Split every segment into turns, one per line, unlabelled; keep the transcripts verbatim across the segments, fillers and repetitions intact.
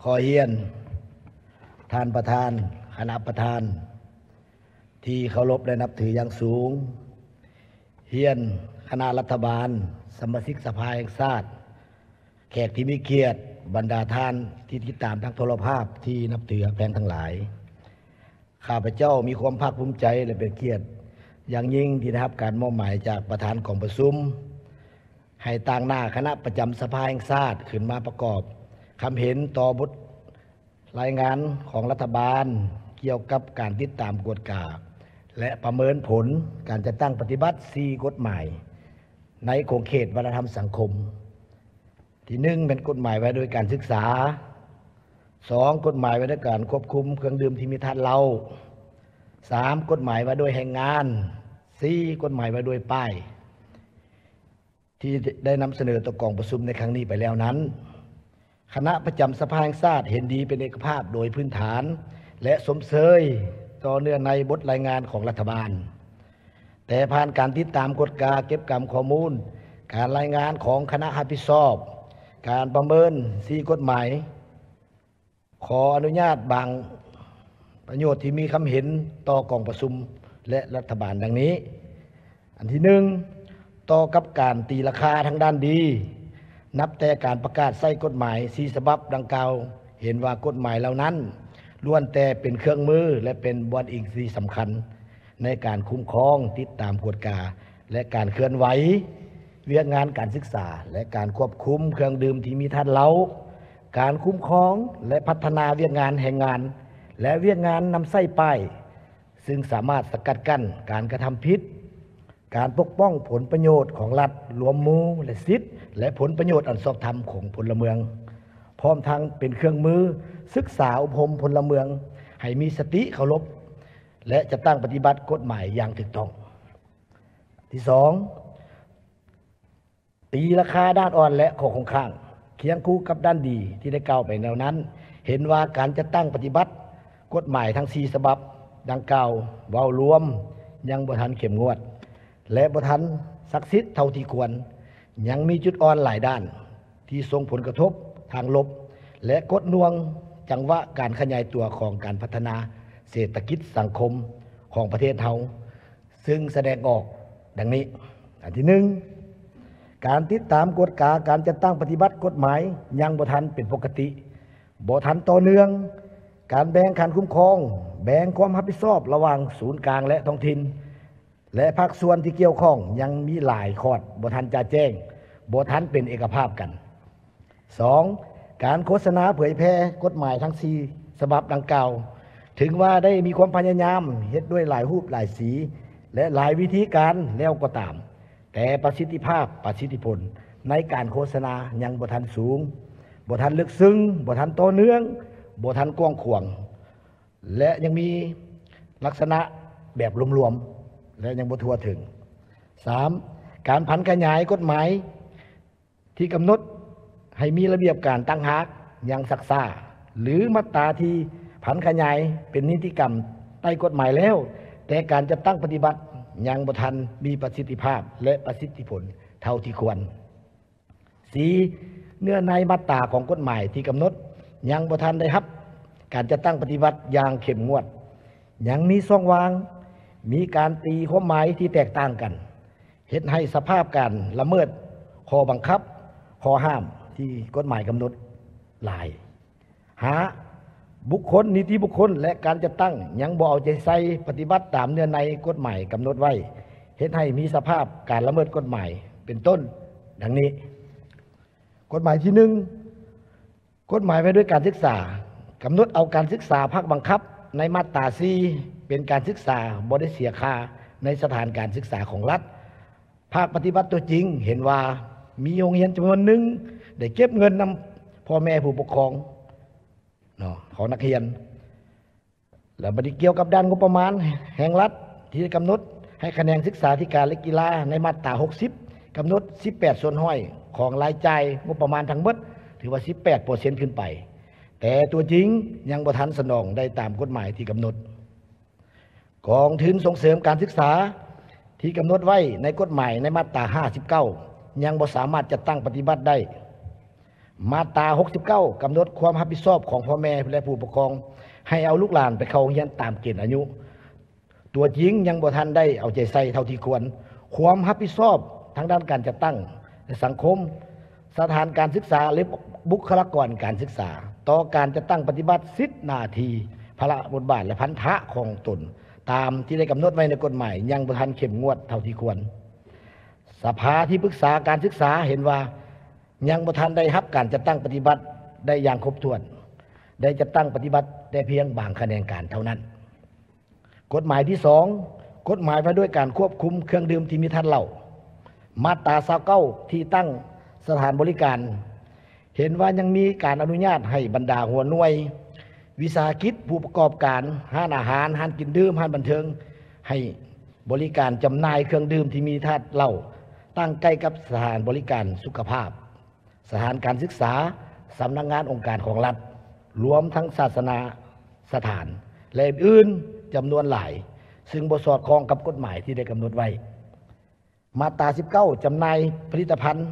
อเฮียนท่านประธานคณะประธานที่เคารพและนับถืออย่างสูงเฮียนคณะรัฐบาลสมาชิกสภาแห่งชาติแขกที่มีเกียรติบรรดาท่านที่ติดตามทางโทรภาพที่นับถือแพงทั้งหลายข้าพเจ้ามีความภาคภูมิใจและเป็นเกียรติอย่างยิ่งที่ได้รับการมอบหมายจากประธานของประชุมให้ต่างหน้าคณะประจำสภาแห่งชาติขึ้นมาประกอบคำเห็นต่อบทรายงานของรัฐบาลเกี่ยวกับการติดตามกฎกาและประเมินผลการจัดตั้งปฏิบัติสี่กฎหมายในโครงเขตวัฒนธรรมสังคมที่หนึ่งเป็นกฎหมายไว้โดยการศึกษาสองกฎหมายไว้ด้วยการควบคุมเครื่องดื่มที่มีธาตุเหล้าสามกฎหมายไว้โดยแรงงานสี่กฎหมายไว้โดยป้ายที่ได้นำเสนอต่อกองประชุมในครั้งนี้ไปแล้วนั้นคณะประจำสภาแห่งชาติเห็นดีเป็นเอกภาพโดยพื้นฐานและสมเสยต่อเนื่องในบทรายงานของรัฐบาลแต่ผ่านการติดตามกฎกาเก็บกรรมข้อมูลการรายงานของคณะรับผิดชอบการประเมินสี่กฎหมายขออนุญาตบางประโยชน์ที่มีคำเห็นต่อกองประชุมและรัฐบาลดังนี้อันที่หนึ่งต่อกับการตีราคาทางด้านดีนับแต่การประกาศใส่กฎหมายสี่ฉบับดังกล่าวเห็นว่ากฎหมายเหล่านั้นล้วนแต่เป็นเครื่องมือและเป็นบทอิงที่สำคัญในการคุ้มครองติดตามกฎกาและการเคลื่อนไหวเวียกงานการศึกษาและการควบคุมเครื่องดื่มที่มีธาตุเหล้าการคุ้มครองและพัฒนาเวียกงานแห่งงานและเวียกงานนำไส้ป้ายซึ่งสามารถสกัดกั้นการกระทำผิดการปกป้องผลประโยชน์ของรัฐรวมหมู่และสิทธิและผลประโยชน์อันชอบธรรมของพลเมืองพร้อมทั้งเป็นเครื่องมือศึกษาอบรมพลเมืองให้มีสติเคารพและจะตั้งปฏิบัติกฎหมายอย่างถูกต้องที่สองตีราคาด้านอ่อนและข้อคงข้างเคียงคู่กับด้านดีที่ได้กล่าวไปแนวนั้นเห็นว่าการจะตั้งปฏิบัติกฎหมายทั้งสี่ฉบับดังกล่าวเว้ารวมยังบ่ทันเข้มงวดและบ่ทันศักดิ์สิทธิ์เท่าที่ควรยังมีจุดอ่อนหลายด้านที่ส่งผลกระทบทางลบและกดน่วงจังหวะการขยายตัวของการพัฒนาเศรษฐกิจสังคมของประเทศเฮาซึ่งแสดงออกดังนี้อันที่หนึ่งการติดตามกฎกาการจัดตั้งปฏิบัติกฎหมายยังบ่ทันเป็นปกติบ่ทันต่อเนื่องการแบ่งการคุ้มครองแบ่งความรับผิดชอบระหว่างศูนย์กลางและท้องถิ่นและภาคส่วนที่เกี่ยวข้องยังมีหลายข้อบ่ทันจะแจ้งบ่ทันเป็นเอกภาพกันสองการโฆษณาเผยแพร่กฎหมายทั้งสี่ฉบับดังกล่าวถึงว่าได้มีความพยายามเฮ็ดด้วยหลายรูปหลายสีและหลายวิธีการแล้วก็ตามแต่ประสิทธิภาพประสิทธิผลในการโฆษณายังบ่ทันสูงบ่ทันลึกซึ้งบ่ทันต่อเนื่องบ่ทันกว้างขวางและยังมีลักษณะแบบรวมๆและยังบ่ทั่วถึงสามการผันขยายกฎหมายที่กำหนดให้มีระเบียบการตั้งหากยังซักซ่าหรือมาตราที่ผันขยายเป็นนิติกรรมใต้กฎหมายแล้วแต่การจะตั้งปฏิบัติยังบ่ทันมีประสิทธิภาพและประสิทธิผลเท่าที่ควรสี่เนื้อในมาตราของกฎหมายที่กำหนดยังบ่ทันได้รับการจะตั้งปฏิบัติอย่างเข้มงวดยังมีช่องว่างมีการตีความหมายที่แตกต่างกันเฮ็ดให้สภาพการละเมิดข้อบังคับข้อห้ามที่กฎหมายกำหนดหลายหาบุคคลนิติบุคคลและการจัดตั้งยังบ่เอาใจใส่ปฏิบัติตามเนื้อในกฎหมายกำหนดไว้เฮ็ดให้มีสภาพการละเมิดกฎหมายเป็นต้นดังนี้กฎหมายที่หนึ่งกฎหมายไว้ด้วยการศึกษากำหนดเอาการศึกษาภาคบังคับในมาตราสี่เป็นการศึกษาบ่ได้เสียค่าในสถานการศึกษาของรัฐภาคปฏิบัติตัวจริงเห็นว่ามีโรงเรียนจำนวนหนึ่งได้เก็บเงินนำพ่อแม่ผู้ปกครองเนาะของนักเรียนแล้วบัดนี้เกี่ยวกับด้านงบประมาณแห่งรัฐที่กำหนดให้คะแนนศึกษาธิการและกีฬาในมาตราหกสิบกำหนดสิบแปดส่วนห้อยของรายจ่ายงบประมาณทั้งหมดถือว่า สิบแปดเปอร์เซ็นต์ ขึ้นไปแต่ตัวจริงยังบ่ทันสนองได้ตามกฎหมายที่กำหนดกองทุนส่งเสริมการศึกษาที่กำหนดไว้ในกฎหมายในมาตราห้าสิบเก้ายังบ่สามารถจะตั้งปฏิบัติได้มาตราหกสิบเก้ากำหนดความรับผิดชอบของพ่อแม่และผู้ปกครองให้เอาลูกหลานไปเข้าโรงเรียนตามเกณฑ์อายุตัวจริงยังบ่ทันได้เอาใจใส่เท่าที่ควรความรับผิดชอบทางด้านการจัดตั้งสังคมสถานการศึกษาและบุคลากรการศึกษาต่อการจัดตั้งปฏิบัติสิทธิหน้าที่ภาระบทบาทและพันธะของตนตามที่ได้กำหนดไว้ในกฎหมายยังบ่ทันเข้มงวดเท่าที่ควรสภาที่ปรึกษาการศึกษาเห็นว่ายังบ่ทันได้รับการจัดตั้งปฏิบัติได้อย่างครบถ้วนได้จัดตั้งปฏิบัติแต่เพียงบางคะแนนการเท่านั้นกฎหมายที่สองกฎหมายว่าด้วยการควบคุมเครื่องดื่มที่มีท่านเหล้ามาตรายี่สิบเก้าที่ตั้งสถานบริการเห็นว่ายังมีการอนุญาตให้บรรดาหัวหน่วยวิสาหกิจผู้ประกอบการห้านอาหารห้านกินดื่มห้านบันเทิงให้บริการจำหน่ายเครื่องดื่มที่มีธาตุเหล้าตั้งใกล้กับสถานบริการสุขภาพสถานการศึกษาสำนักงานองค์การของรัฐรวมทั้งศาสนาสถานและอื่นจำนวนหลายซึ่งบ่สอดคล้องกับกฎหมายที่ได้กำหนดไว้มาตราสิบเก้าจำหน่ายผลิตภัณฑ์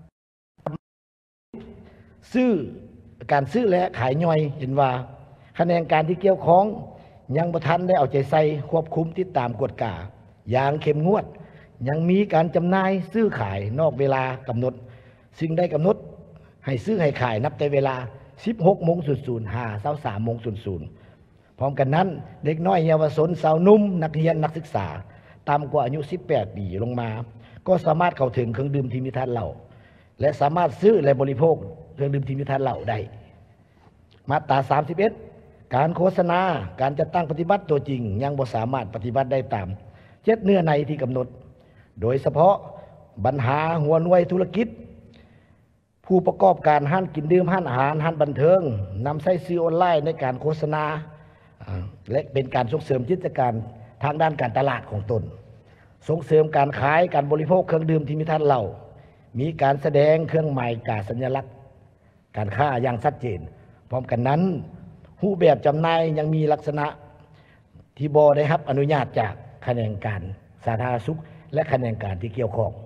ซื้อการซื้อและขายย่อยเห็นว่าคะแนนการที่เกี่ยวข้องยังบ่ทันได้เอาใจใส่ควบคุมติดตามกฎกาอย่างเข้มงวดยังมีการจำหน่ายซื้อขายนอกเวลากำหนดซึ่งได้กำหนดให้ซื้อให้ขายนับแต่เวลา สิบหกโมง ศูนย์ ศูนย์ ห้า สามโมง ศูนย์ ศูนย์ พร้อมกันนั้นเด็กน้อยเยาวชนสาวนุ่มนักเรียนนักศึกษาต่ำกว่าอายุสิบแปดปีลงมาก็สามารถเข้าถึงเครื่องดื่มที่มีธาตุเหล้าและสามารถซื้อและบริโภคเครื่องดื่มที่มีธาตุเหล้าได้มาตราสามสิบเอ็ดการโฆษณาการจัดตั้งปฏิบัติตัวจริงยังบ่สามารถปฏิบัติได้ตามเจ็ดเนื้อในที่กำหนดโดยเฉพาะปัญหาหัวหน่วยธุรกิจผู้ประกอบการห้านกินดื่มห้านอาหารห้านบันเทิงนำใช้สื่อออนไลน์ในการโฆษณาและเป็นการส่งเสริมกิจการทางด้านการตลาดของตนส่งเสริมการขายการบริโภคเครื่องดื่มที่มีธาตุเหล้ามีการแสดงเครื่องหมายการสัญลักษณ์การค้าอย่างชัดเจนพร้อมกันนั้นรูปแบบจำหน่ายยังมีลักษณะที่บ่ได้รับอนุญาตจากคณะกรรมการสาธารณสุขและคณะกรรมการที่เกี่ยวข้อง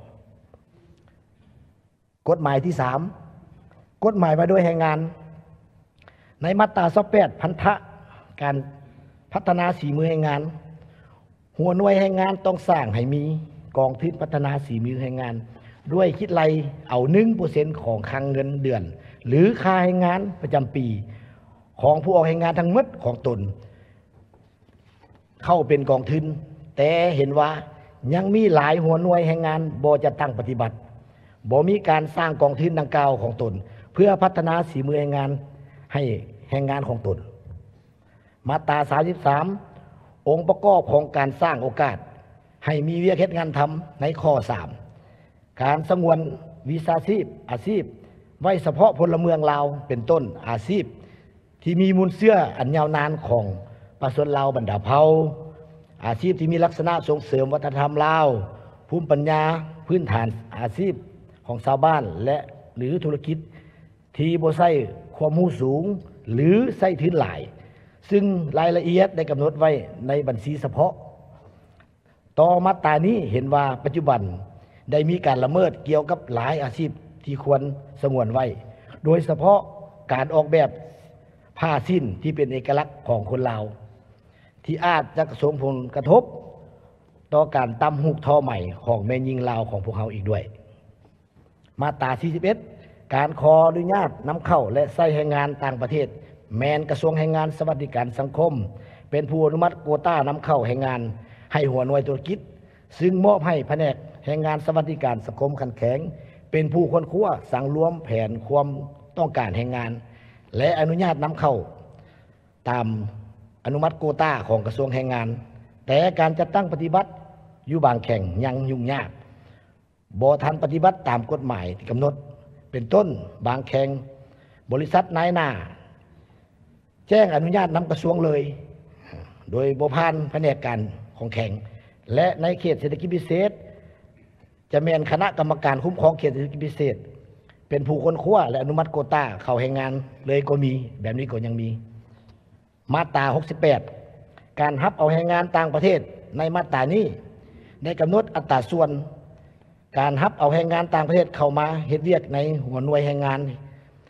กฎหมายที่สามกฎหมายว่าด้วยแรงงานในมาตรายี่สิบแปดพันธะการพัฒนาฝีมือแรงงานหัวหน่วยแรงงานต้องสร้างให้มีกองทุนพัฒนาฝีมือแรงงานด้วยคิดไล่เอาหนึ่งเปอร์เซ็นต์ของคลังเงินเดือนหรือค่าแรงงานประจำปีของผู้ออกแรงงานทั้งหมดของตนเข้าเป็นกองทุนแต่เห็นว่ายังมีหลายหัวหน่วยแรงงานบ่จะตั้งปฏิบัติบ่มีการสร้างกองทุนดังกล่าวของตนเพื่อพัฒนาฝีมือแรงงานให้แรงงานของตนมาตราสามสิบสามองค์ประกอบของการสร้างโอกาสให้มีเวียกเฮ็ดงานทำในข้อสามการสงวนวิชาชีพอาชีพไว้เฉพาะพลเมืองลาวเป็นต้นอาชีพที่มีมูลเชื่ออันยาวนานของประชาชนลาวบรรดาเผ่าอาชีพที่มีลักษณะส่งเสริมวัฒนธรรมลาวภูมิปัญญาพื้นฐานอาชีพของชาวบ้านและหรือธุรกิจที่บ่ใช้ความรู้สูงหรือใช้ทุนหลายซึ่งรายละเอียดได้กำหนดไว้ในบัญชีเฉพาะต่อมาตรานี้เห็นว่าปัจจุบันได้มีการละเมิดเกี่ยวกับหลายอาชีพที่ควรสงวนไว้โดยเฉพาะการออกแบบผ้าสิ้นที่เป็นเอกลักษณ์ของคนลาวที่อาจจะส่งผลกระทบต่อการตำหูกทอใหม่ของแม่ยิงลาวของพวกเขาอีกด้วยมาตราสี่สิบเอ็ดการขออนุญาตนำเข้าและใช้แรงงานต่างประเทศแมนกระทรวงแรงงานสวัสดิการสังคมเป็นผู้อนุมัติโควต้านำเข้าแรงงานให้หัวหน่วยธุรกิจซึ่งมอบให้แผนกแรงงานสวัสดิการสังคมขันแข็งเป็นผู้ค้นคว้าสั่งรวมแผนความต้องการแรงงานและอนุญาตนำเข้าตามอนุมัติโควต้าของกระทรวงแรงงานแต่การจัดตั้งปฏิบัติอยู่บางแข่งยังยุ่งยากบ่ทันปฏิบัติตามกฎหมายที่กำหนดเป็นต้นบางแข่งบริษัทนายหน้าแจ้งอนุญาตนำกระทรวงเลยโดยบ่ผ่านแผนกการของแข่งและในเขตเศรษฐกิจพิเศษจะมีคณะกรรมการคุ้มครองเขตเศรษฐกิจพิเศษเป็นผู้ค้นคว้าและอนุมัติโควต้าเข้าแรงงานเลยก็มีแบบนี้ก็ยังมีมาตราหกสิบแปดการรับเอาแรงงานต่างประเทศในมาตรานี้ได้กำหนดอัตราส่วนการรับเอาแรงงานต่างประเทศเข้ามาเฮ็ดเวียกในหัวหน่วยแรงงาน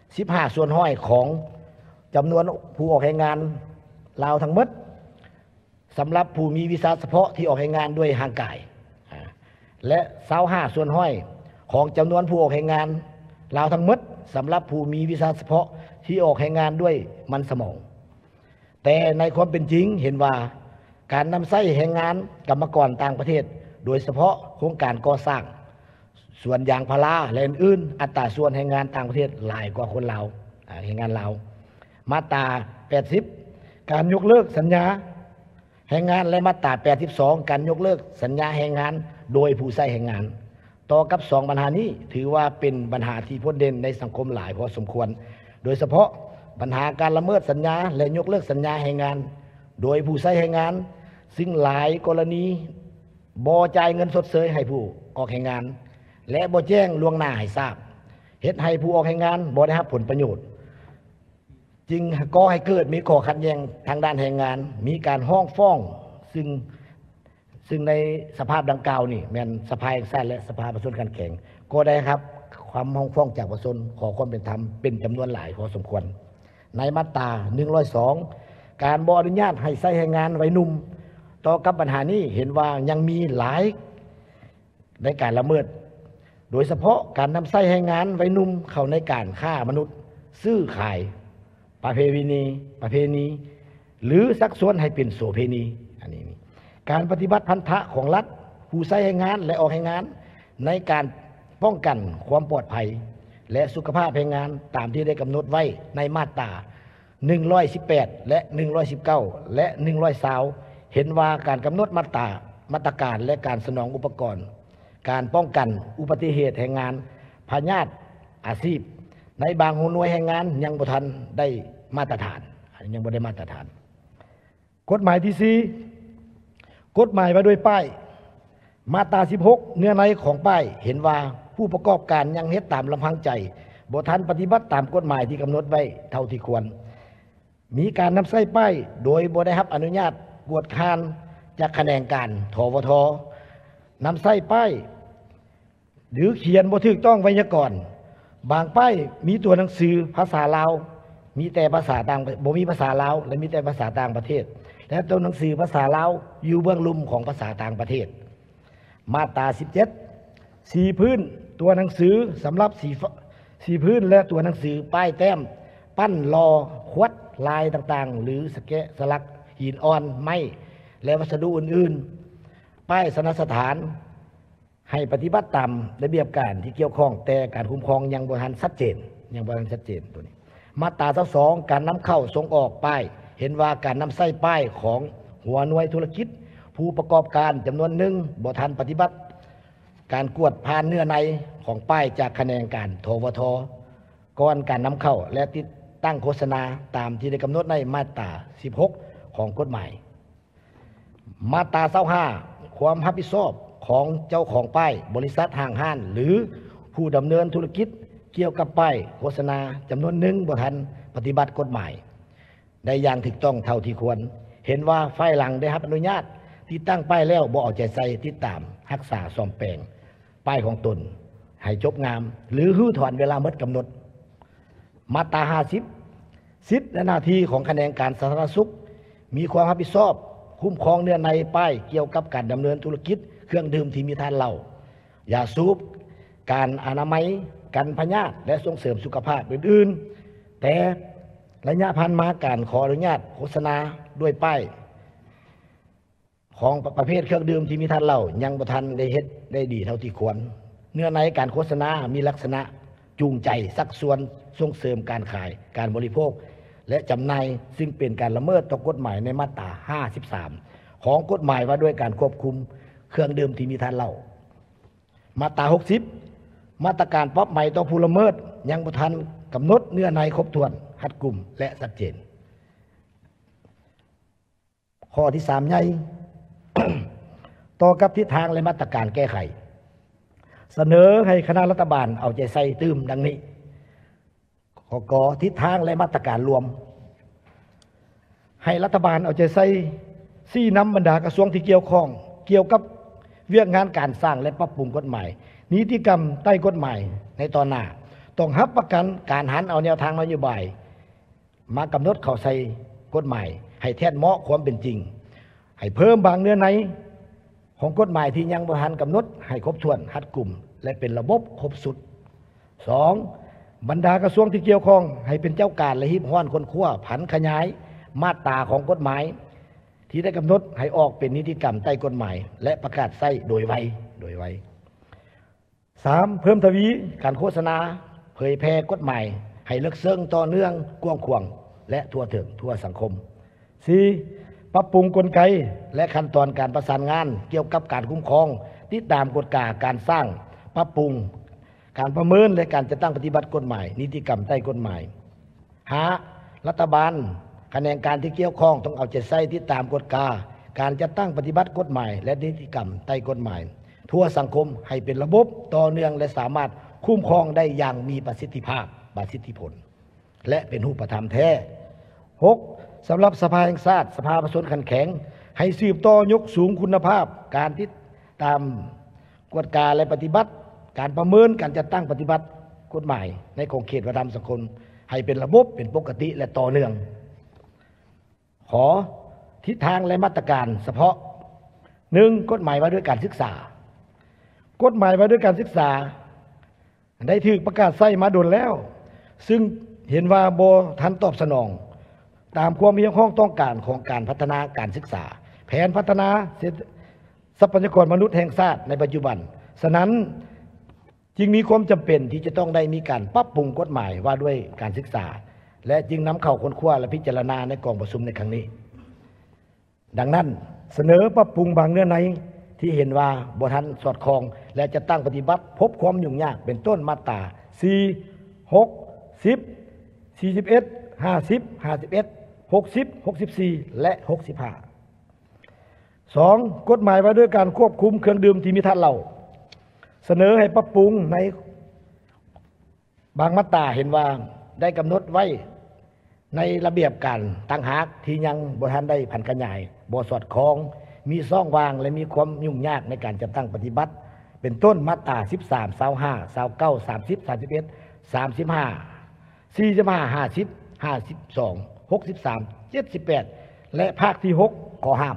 สิบห้าส่วนห้อยของจำนวนผู้ออกแรงงานลาวทั้งหมดสำหรับผู้มีวีซ่าเฉพาะที่ออกแรงงานด้วยห่างกายและเศร้าห้าส่วนห้อยของจำนวนผู้ออกแรงงานลาวทั้งหมดสำหรับผู้มีวีซ่าเฉพาะที่ออกแรงงานด้วยมันสมองแต่ในความเป็นจริงเห็นว่าการนำใช้แรงงานกรรมกรต่างประเทศโดยเฉพาะโครงการก่อสร้างส่วนยางพาราและอื่นๆอัตราส่วนแรงงานต่างประเทศหลายกว่าคนลาวแรงงานลาวมาตราแปดสิบการยกเลิกสัญญาแรงงานและมาตราแปดสิบสองการยกเลิกสัญญาแรงงานโดยผู้ใช้แรงงานต่อกับสองปัญหานี้ถือว่าเป็นปัญหาที่พ้นเด่นในสังคมหลายพอสมควรโดยเฉพาะปัญหาการละเมิดสัญญาและยกเลิกสัญญาแรงงานโดยผู้ใช้แรงงานซึ่งหลายกรณีบ่จ่ายเงินสดเสยให้ผู้ออกแรงงานและบ่แจ้งล่วงหน้าให้ทราบเฮ็ดให้ผู้ออกแรงงานบ่ได้รับผลประโยชน์จึงก่อให้เกิดมีข้อขัดแย้งทางด้านแรงงานมีการห้องฟ้องซึ่งซึ่งในสภาพดังกล่าวนี่แม่นสภาแห่งชาติและสภาประชาชนการแข่งก็ได้ครับความห้องฟ้องจากประชาชนขอความเป็นธรรมเป็นจำนวนหลายพอสมควรในมาตราหนึ่งร้อยสองการบ่อนุญาตให้ใช้แรงงานวัยหนุ่มต่อกับปัญหานี้เห็นว่ายังมีหลายในการละเมิดโดยเฉพาะการนำใช้แรงงานวัยหนุ่มเข้าในการฆ่ามนุษย์ซื้อขายประเพณีประเพณีหรือซักซ้วนให้เป็นโสเพณีอันนี้การปฏิบัติพันธะของรัฐผู้ใช้แรงงานและออกแรงงานในการป้องกันความปลอดภัยและสุขภาพแรงงานตามที่ได้กำหนดไว้ในมาตราหนึ่งร้อยสิบแปดและหนึ่งร้อยสิบเก้าและหนึ่งร้อยยี่สิบเห็นว่าการกำหนดมาตรามาตรการและการสนองอุปกรณ์การป้องกันอุบัติเหตุแรงงานพยาธิอาชีพในบางหน่วยแรงงานยังบ่ทันได้มาตรฐานยังบ่ได้มาตรฐานกฎหมายที่สี่กฎหมายว่าด้วยป้ายมาตราสิบหกเนื้อในของป้ายเห็นว่าผู้ประกอบการยังเฮ็ดตามลำพังใจบ่ทันปฏิบัติตามกฎหมายที่กำหนดไว้เท่าที่ควรมีการนำใช้ป้ายโดยบ่ได้รับอนุญาตกวดขันจากแขนงการทวทนำใช้ป้ายหรือเขียนบ่ถูกต้องไวยากรณ์บางป้ายมีตัวหนังสือภาษาลาวมีแต่ภาษาต่างบ่มีภาษาลาวและมีแต่ภาษาต่างประเทศและตัวหนังสือภาษาลาวอยู่เบื้องลุ่มของภาษาต่างประเทศมาตราสิบเจ็ดสีพื้นตัวหนังสือสำหรับสีสีพื้นและตัวหนังสือป้ายแต้มปั้นลอขวดลายต่างๆหรือสแกะสลักหินอ่อนไม้และวัสดุอื่นๆป้ายสนสถานให้ปฏิบัติตามระเบียบการที่เกี่ยวข้องแต่การคุ้มครองยังบ่ทันชัดเจนยังบ่ทันชัดเจนตัวนี้มาตราสองการนำเข้าส่งออกป้ายเห็นว่าการนำใส่ป้ายของหัวหน่วยธุรกิจผู้ประกอบการจำนวนหนึ่งบ่ทันปฏิบัติการกวดผ่านเนื้อในของป้ายจากแขนงการทวทก่อนการนำเข้าและติดตั้งโฆษณาตามที่ได้กำหนดในมาตราสิบหกของกฎหมายมาตรายี่สิบห้าความรับผิดชอบของเจ้าของป้ายบริษัทห้างห้านหรือผู้ดำเนินธุรกิจเกี่ยวกับป้ายโฆษณาจำนวนหนึ่งบ่ทันปฏิบัติกฎหมายได้อย่างถูกต้องเท่าที่ควรเห็นว่าฝ่ายหลังได้รับอนุญาตที่ตั้งป้ายแล้วบ่เอาใจใส่ติดตามรักษาซ่อมแปลงป้ายของตนให้จบงามหรือฮื้อถอนเวลาหมดกำหนดมาตราห้าสิบสิทธิและหน้าที่ของแขนงการสาธารณสุขมีความรับผิดชอบคุ้มครองเนื้อในป้ายเกี่ยวกับการดำเนินธุรกิจเครื่องดื่มที่มีทานเหล้ายาสูบการอนามัยกันพยาธิและส่งเสริมสุขภาพอื่นๆแต่ระยะผ่านมาการขออนุญาตโฆษณาด้วยป้ายของประเภทเครื่องดื่มที่มีทานเหล้ายังบ่ทันได้เฮ็ดได้ดีเท่าที่ควรเนื้อในการโฆษณามีลักษณะจูงใจชักชวนส่งเสริมการขายการบริโภคและจำหน่ายซึ่งเป็นการละเมิดต่อกฎหมายในมาตราห้าสิบสามของกฎหมายว่าด้วยการควบคุมเครื่องดื่มที่มีทานเหล้ามาตราหกสิบมาตรการปรับใหม่ต่อผู้ละเมิดยังบ่ทันกำหนดเนื้อในครบถ้วนรัดกุมและชัดเจนข้อที่สามใหญ่ ต่อกับทิศทางและมาตรการแก้ไขเสนอให้คณะรัฐบาลเอาใจใส่ตื้มดังนี้ข้อกอทิศทางและมาตรการรวมให้รัฐบาลเอาใจใส่ซี่นำบรรดากระทรวงที่เกี่ยวข้องเกี่ยวกับเรื่องงานการสร้างและปรับปรุงกฎหมายนิติกรรมใต้กฎหมายในตอนหน้าต้องรับประกันการหันเอาแนวทางนโยบายมากำหนดเข้าใส่กฎหมายให้แทนเหมาะความเป็นจริงให้เพิ่มบางเนื้อในของกฎหมายที่ยังบ่ทันกำหนดให้ครบถ้วนรัดกุมและเป็นระบบครบสุดสองบรรดากระทรวงที่เกี่ยวข้องให้เป็นเจ้าการและหิบห้อนคนขั้วผันขยายมาตราของกฎหมายที่ได้กำหนดให้ออกเป็นนิติกรรมใต้กฎหมายและประกาศใช้โดยไวโดยไวสามเพิ่มทวีการโฆษณาเผยแพร่กฎหมายให้ลึกซึ้งต่อเนื่องกว้างขวางและทั่วถึงทั่วสังคมสี่ปรับปรุงกลไกและขั้นตอนการประสานงานเกี่ยวกับการคุ้มครองติดตามกฎกาการสร้างปรับปรุงการประเมินและการจัดตั้งปฏิบัติกฎหมายนิติกรรมใต้กฎหมายหารัฐบาลคะแนนการที่เกี่ยวข้องต้องเอาใจใส่ติดตามกฎกาการจัดตั้งปฏิบัติกฎหมายและนิติกรรมใต้กฎหมายทั่วสังคมให้เป็นระบบต่อเนื่องและสามารถคุ้มครองได้อย่างมีประสิทธิภาพประสิทธิผลและเป็นรูปธรรมแท้หกสำหรับสภาแห่งชาติสภาประชาชนขันแข็งให้สืบต่อยกสูงคุณภาพการติดตามกฎกาและปฏิบัติการประเมินการจัดตั้งปฏิบัติกฎหมายในของเขตวัฒนธรรมสังคมให้เป็นระบบเป็นปกติและต่อเนื่องขอทิศทางและมาตรการเฉพาะหนึ่งกฎหมายว่าด้วยการศึกษากฎหมายว่าด้วยการศึกษาได้ถูกประกาศใช้มาโดนแล้วซึ่งเห็นว่าบ่ทันตอบสนองตามความมีข้องต้องการของการพัฒนาการศึกษาแผนพัฒนาทรัพยากรมนุษย์แห่งชาติในปัจจุบันฉะนั้นจึงมีความจำเป็นที่จะต้องได้มีการปรับปรุงกฎหมายว่าด้วยการศึกษาและจึงนำเข้าค้นคว้าและพิจารณาในกองประชุมในครั้งนี้ดังนั้นเสนอปรับปรุงบางเนื้อในที่เห็นว่าบ่ทันสอดคล้องและจะตั้งปฏิบัติพบความยุ่งยากเป็นต้นมาตราสี่ หก สิบ สี่สิบเอ็ด ห้าสิบ ห้าสิบเอ็ด หกสิบ หกสิบสี่และหกสิบห้า สองกฎหมายว่าด้วยการควบคุมเครื่องดื่มที่มีท่านเหล้าเสนอให้ปรับปรุงในบางมาตราเห็นว่าได้กำหนดไว้ในระเบียบการตั้งหากที่ยังบ่ทันได้ผันขยายบ่สอดคล้องมีซ่องวางและมีความยุ่งยากในการจัดตั้งปฏิบัติเป็นต้นมาตราสิบสาม ยี่สิบห้า ยี่สิบเก้า สามสิบ สามสิบเอ็ด สามสิบห้า สี่สิบห้า ห้าสิบ ห้าสิบสอง หกสิบสาม เจ็ดสิบแปดและภาคที่หกข้อห้าม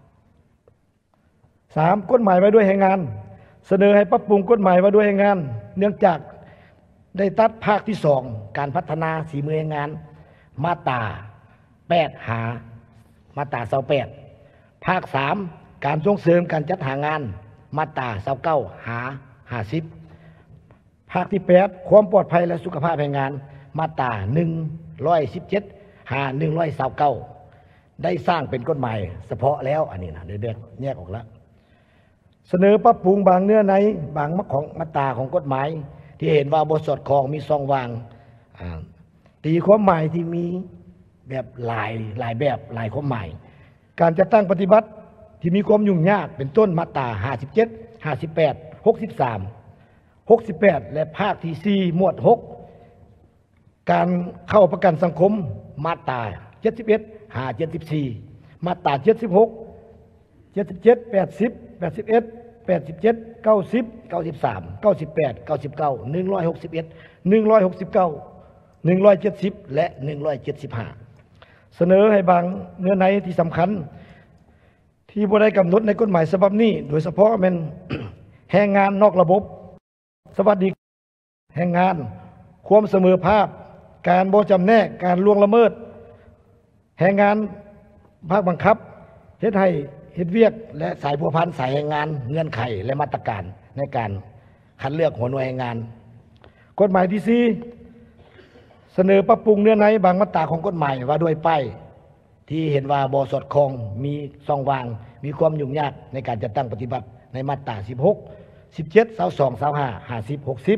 สามกฎหมายไว้ด้วยแรงงานเสนอให้ปรับปรุงกฎหมายไว้ด้วยแรงงานเนื่องจากได้ตัดภาคที่สองการพัฒนาฝีมือแรงงานมาตราแปดหามาตรายี่สิบแปดภาคสามการส่งเสริมการจัดหางานมาตรายี่สิบเก้าหาห้าสิบภาคที่แปดความปลอดภัยและสุขภาพแรงงานมาตราหนึ่งร้อยสิบเจ็ดหาหนึ่งร้อยยี่สิบเก้าได้สร้างเป็นกฎหมายเฉพาะแล้วอันนี้นะเดือดแยกออกแล้วเสนอปรับปรุงบางเนื้อในบางมของมาตราของกฎหมายที่เห็นว่าบทสอดคล้องมีช่องว่างตีความหมายที่มีแบบหลายหลายแบบหลายความหมายการจัดตั้งปฏิบัติที่มีความยุ่งยากเป็นต้นมาตราห้าสิบเจ็ด ห้าสิบแปด หกสิบสาม หกสิบแปดและภาคที่สี่หมวดหกการเข้าประกันสังคมมาตราเจ็ดสิบเอ็ด ห้าเจ็ดสิบสี่มาตราเจ็ดสิบหก เจ็ดสิบเจ็ด แปดสิบ แปดสิบเอ็ด แปดสิบเจ็ด เก้าสิบ เก้าสิบสาม เก้าสิบแปด เก้าสิบเก้า หนึ่งร้อยหกสิบเอ็ด หนึ่งร้อยหกสิบเก้า หนึ่งร้อยเจ็ดสิบและหนึ่งร้อยเจ็ดสิบห้าเสนอให้บางเนื้อในที่สำคัญที่บ่ได้กำหนดในกฎหมายฉบับนี้โดยเฉพาะเป็น แรงงานนอกระบบสวัสดิแรงงานความเสมอภาคการบ่จำแนกการล่วงละเมิดแรงงานภาคบังคับเฮ็ดให้เฮ็ดเวียกและสายพัวพันสายแรงงานเงื่อนไขและมาตรการในการคัดเลือกหัวหน่วยแรงงานกฎหมายที่สี่เสนอปรับปรุงเนื้อในบางมาตราของกฎหมายว่าด้วยป้ายที่เห็นว่าบ่สอดคล้องมีช่องว่างมีความยุ่งยากในการจัดตั้งปฏิบัติในมาตราสิบหก สิบเจ็ด ยี่สิบสอง ยี่สิบห้า ห้าสิบ หกสิบ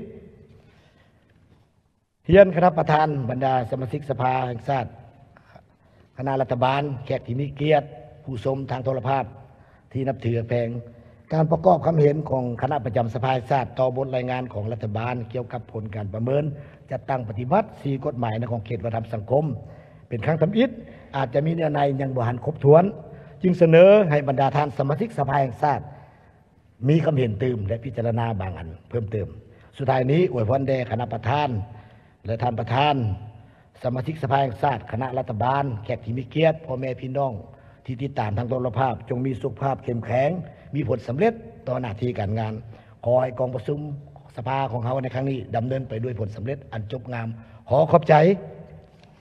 เฮียนคณะประธานบรรดาสมาชิกสภาแห่งชาติคณะรัฐบาลแขกที่มีเกียรติผู้ชมทางโทรภาพที่นับถือแพงการประกอบคำเห็นของคณะประจำสภาชาติต่อบทรายงานของรัฐบาลเกี่ยวกับผลการประเมินจัดตั้งปฏิบัติสี่กฎหมายในของเขตวัฒนธรรมสังคมเป็นครั้งทำอิฐอาจจะมีเนื้อในยังบ่หันครบถ้วนจึงเสนอให้บรรดาท่านสมาชิกสภาแห่งชาติมีคำเห็นเติมและพิจารณาบางอันเพิ่มเติมสุดท้ายนี้อวยพรแด่คณะประธานและท่านประธานสมาชิกสภาแห่งชาติคณะรัฐบาลแขกที่มีเกียรติพ่อแม่พี่น้องที่ติดตามทางโทรภาพจงมีสุขภาพเข้มแข็งมีผลสำเร็จต่อหน้าที่การงานขอให้กองประชุมสภาของเขาในครั้งนี้ดำเนินไปด้วยผลสำเร็จอันจบงามขอขอบใจ